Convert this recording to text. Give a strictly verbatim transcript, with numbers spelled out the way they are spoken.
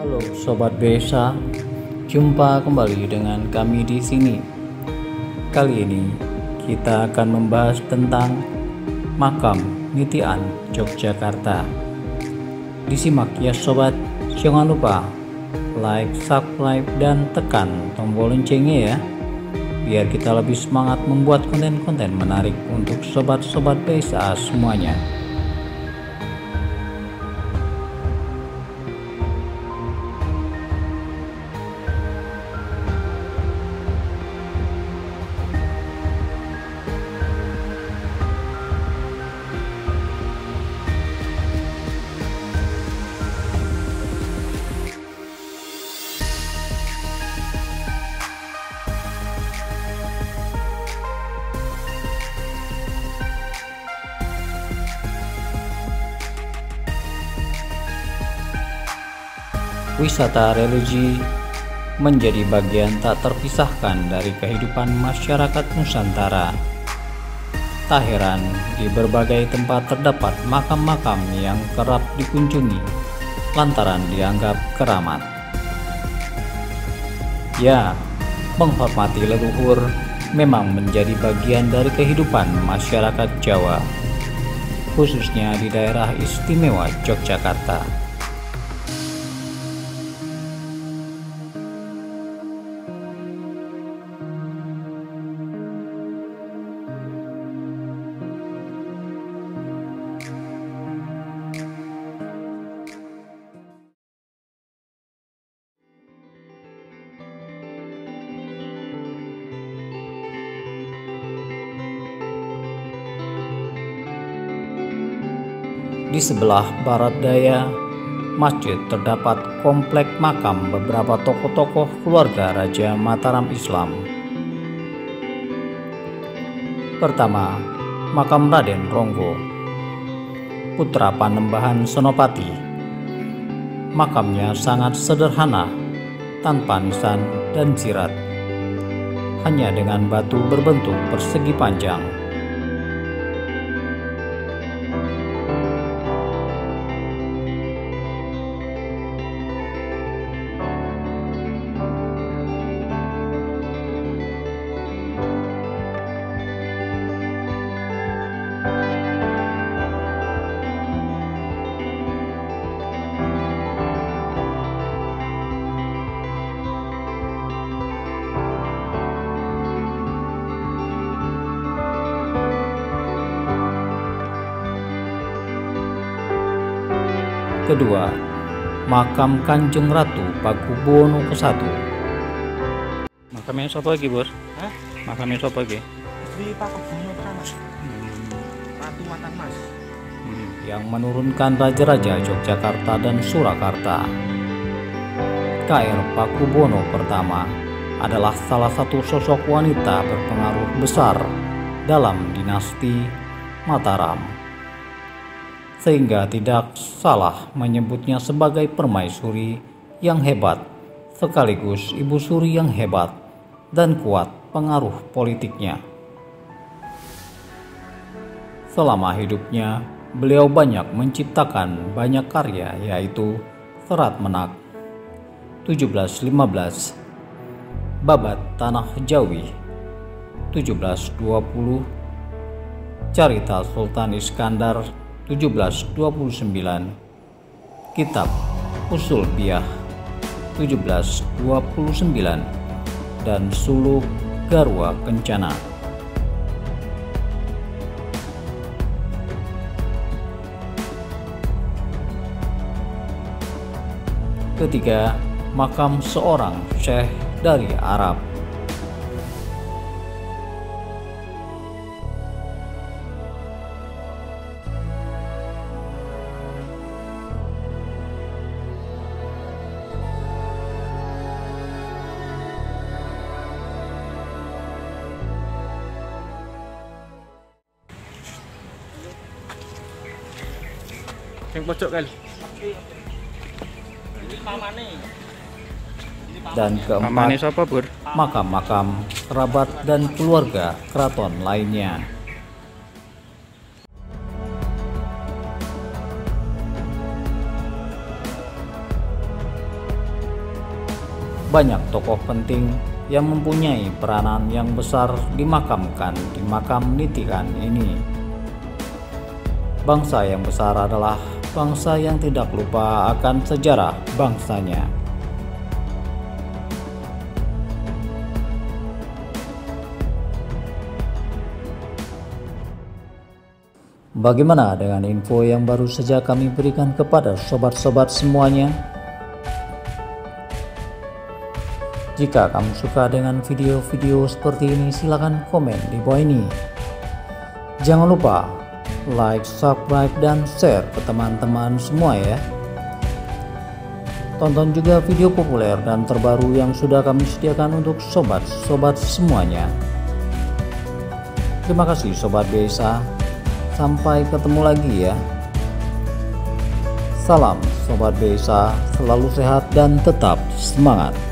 Halo Sobat Besa, jumpa kembali dengan kami di sini. Kali ini kita akan membahas tentang Makam Nitian Yogyakarta. Disimak ya sobat, jangan lupa like, subscribe, dan tekan tombol loncengnya ya, biar kita lebih semangat membuat konten-konten menarik untuk sobat-sobat Besa semuanya. Wisata religi menjadi bagian tak terpisahkan dari kehidupan masyarakat Nusantara. Tak heran di berbagai tempat terdapat makam-makam yang kerap dikunjungi lantaran dianggap keramat. Ya, menghormati leluhur memang menjadi bagian dari kehidupan masyarakat Jawa, khususnya di daerah istimewa Yogyakarta. Di sebelah barat daya masjid terdapat komplek makam beberapa tokoh-tokoh keluarga Raja Mataram Islam. Pertama, makam Raden Ronggo, putra Panembahan Senopati. Makamnya sangat sederhana, tanpa nisan dan zirat, hanya dengan batu berbentuk persegi panjang. Kedua, makam Kanjeng Ratu Pakubuwono kesatu. Makamnya siapa lagi, Bur? Hah? Makamnya siapa lagi? Di Pakubuwono Mas. Hmm. Ratu Mataram. Hmm. Yang menurunkan raja-raja Yogyakarta dan Surakarta. K R Pakubuwono pertama adalah salah satu sosok wanita berpengaruh besar dalam dinasti Mataram, sehingga tidak salah menyebutnya sebagai permaisuri yang hebat, sekaligus ibu suri yang hebat dan kuat pengaruh politiknya. Selama hidupnya, beliau banyak menciptakan banyak karya, yaitu Serat Menak tujuh belas lima belas, Babat Tanah Jawi tujuh belas dua puluh, Carita Sultan Iskandar tujuh belas dua puluh sembilan, Kitab Usul Biyah tujuh belas dua puluh sembilan, dan Suluk Garwa Kencana. Ketiga, makam seorang syekh dari Arab. Yang pojok kali. Dan keempat, makam-makam kerabat dan keluarga keraton lainnya. banyak tokoh penting yang mempunyai peranan yang besar dimakamkan di makam Nitikan ini. Bangsa yang besar adalah bangsa yang tidak lupa akan sejarah bangsanya. Bagaimana dengan info yang baru saja kami berikan kepada sobat-sobat semuanya? Jika kamu suka dengan video-video seperti ini, silakan komen di bawah ini. Jangan lupa like, subscribe, dan share ke teman-teman semua ya. Tonton juga video populer dan terbaru yang sudah kami sediakan untuk sobat-sobat semuanya. Terima kasih Sobat Biasa. Sampai ketemu lagi ya. Salam Sobat Biasa, selalu sehat dan tetap semangat.